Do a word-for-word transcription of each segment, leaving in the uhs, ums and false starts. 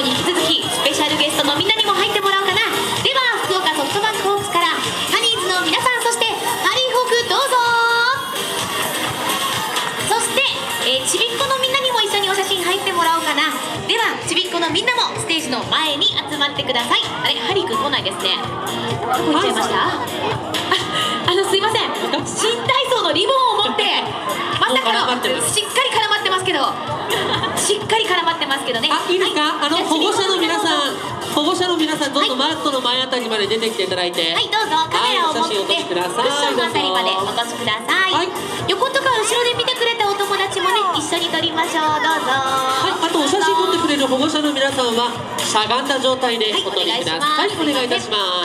に引き続きスペシャルゲストのみんなにも入ってもらおうかな。では福岡ソフトバンクホークスからハニーズの皆さん、そしてハリーホークどうぞ。そして、えー、ちびっこのみんなにも一緒にお写真入ってもらおうかな。ではちびっこのみんなもステージの前に集まってください。あれ、ハリーくん来ないですね。どこ行っちゃいました？あ, あのすいません、新体操のリボンを持ってまさかのしっかり絡まってますけどしっかり絡まってますけどね。 あ、いいですか、はい、あの保護者の皆さん、保護者の皆さん、どうぞマットの前あたりまで出てきていただいて、 はい、どうぞカメラを持ってクッションのあたりまでお越しください。はい、横とか後ろで見てくれたお友達もね、一緒に撮りましょう。どうぞ。はい、 あとお写真撮ってくれる保護者の皆さんはしゃがんだ状態でお撮りください。はい、お願いいたします。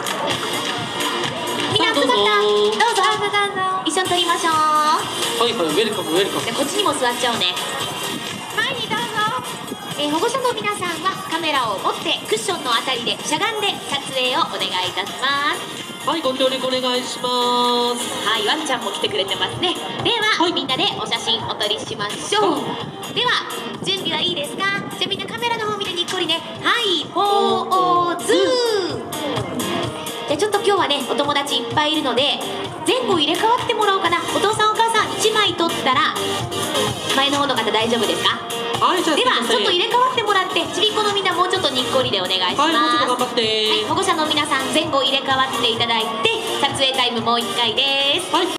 みんな集まった。どうぞ一緒に撮りましょう。 はいはい、ウェルカムウェルカム。 こっちにも座っちゃおうね。前にどうぞ。えー、保護者の皆さんはカメラを持ってクッションのあたりでしゃがんで撮影をお願いいたします。 はい、ご協力お願いします。 はい、ワンちゃんも来てくれてますね。では、はい、みんなでお写真お撮りしましょう。では準備はいいですか？じゃあみんなカメラの方見てにっこりね。はい、ポーズ。じゃあちょっと今日はね、お友達いっぱいいるので前後入れ替わってもらおうかな。お父さんお母さんいちまい撮ったら前の方の方大丈夫ですか？はい、じゃあではちょっと入れ替わってもらって、ちびっこのみんなもうちょっとにっこりでお願いします。はい、 もうちょっと頑張って。 はい、保護者の皆さん前後入れ替わっていただいて撮影タイムもういっかいです。はい。